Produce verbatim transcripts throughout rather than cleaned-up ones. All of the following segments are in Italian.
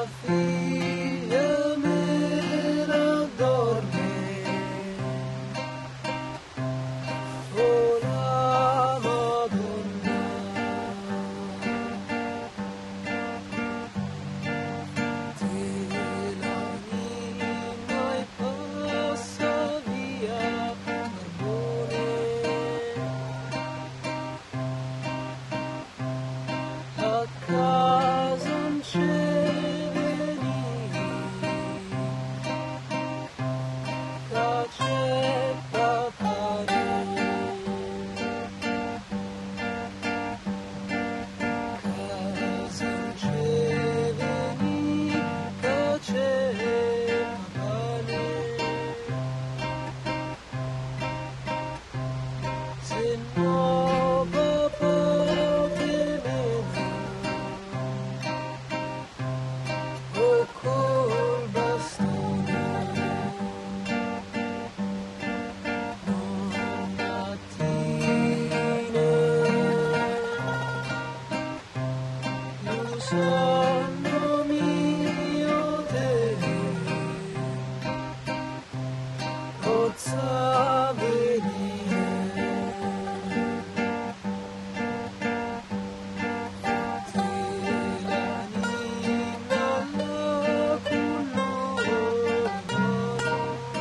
figlia mia dorme, oh la Madonna, te l'anima e passa via Barbone, a casa non c'è sonno mio te, pozza venire, te l'anima alla cullora,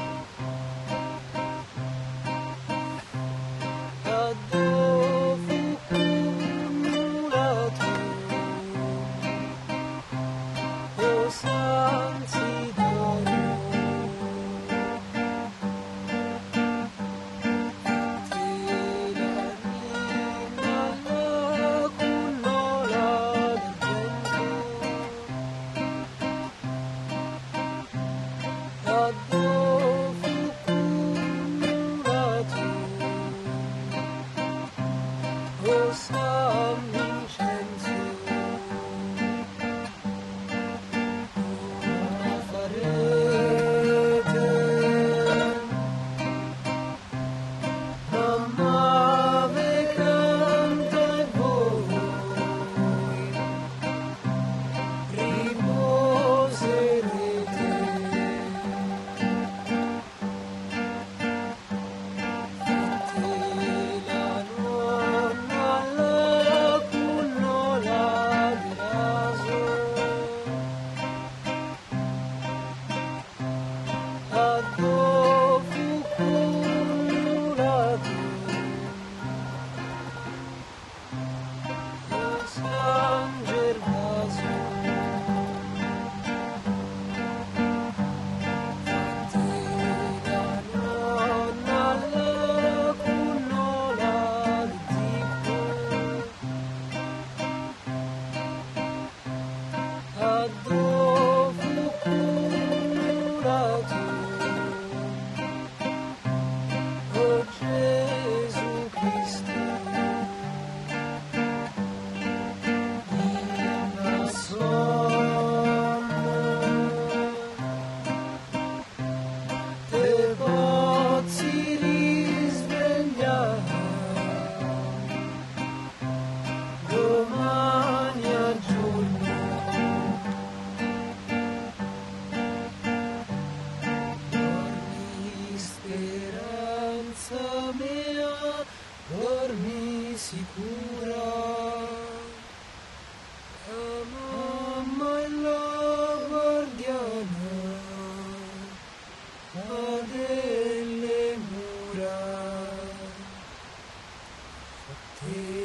addosso cumulato, sanzi d'oro, te l'anima alla cullora d'argento, addosso cumulato, o San Vincenzo. Mamma ve canta e voi riposerete, te la nonna alla cunnola di raso, addosso cumulato, San Gervasio, te la nonna alla cunnola di tipo, addosso cumulato, oh Gesù Cristo, in sonno te pozzi risvegliare, domani al giorno, dormi speranza mia, dormi sicura, la mamma è la guardiana delle mura, te